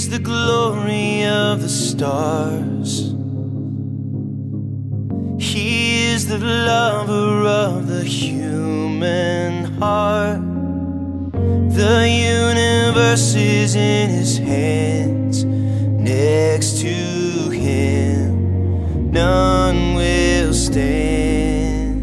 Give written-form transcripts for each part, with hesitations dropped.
the glory of the stars. He is the lover of the human heart. The universe is in his hands. Next to him, none will stand.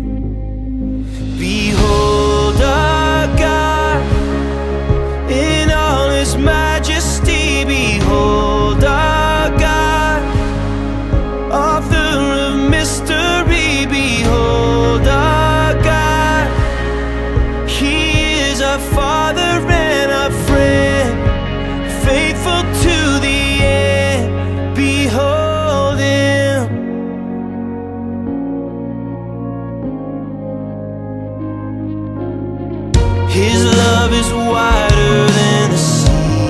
Behold our God in all his majesty. Behold our God, author of mystery. Behold our God, he is our Father and our friend, faithful to the end. Behold him. His love is wider than the sea,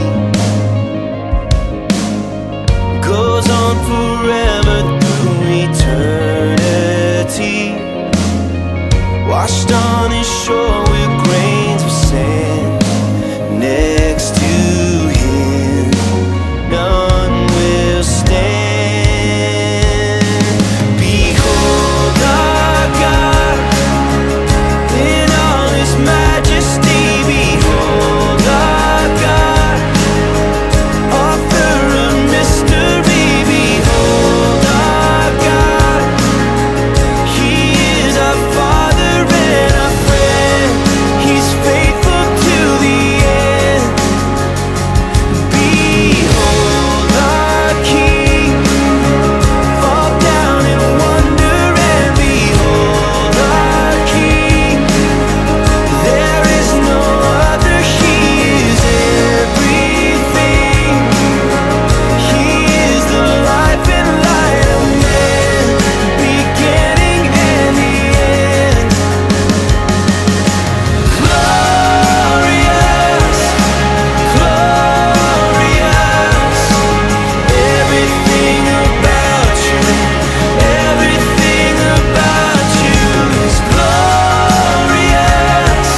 goes on forever through eternity. Washed on his shore with grains of sand. Next to him, none will stand. Behold our God in all his majesty. Behold our God, author of mystery. Behold our God, he is our Father and our friend. He's faithful to the end. Behold our King, fall down in wonder. And behold our King, there is no other. He is everything. He is the life and light of man, beginning and the end. Glorious, glorious, everything about you, everything about you is glorious,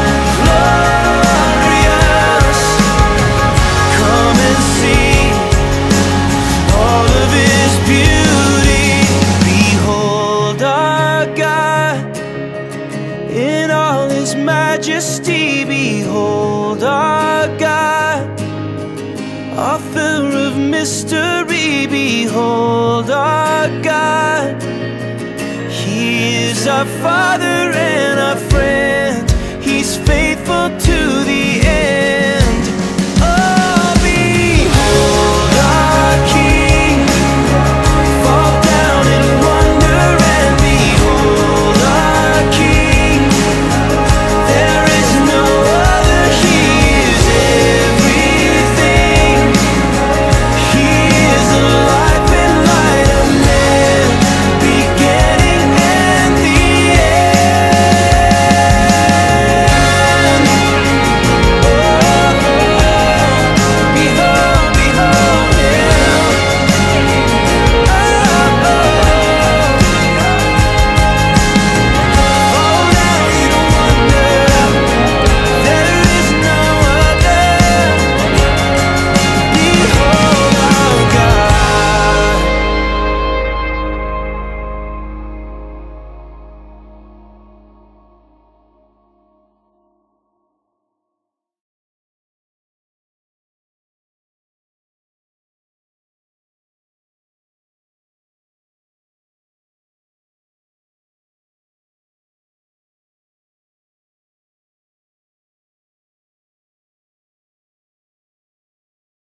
glorious. Come and see all of his beauty. Behold our God in all his majesty. Behold our God, author of mystery. Behold our God, he is our Father and our friend. He's faithful to the end.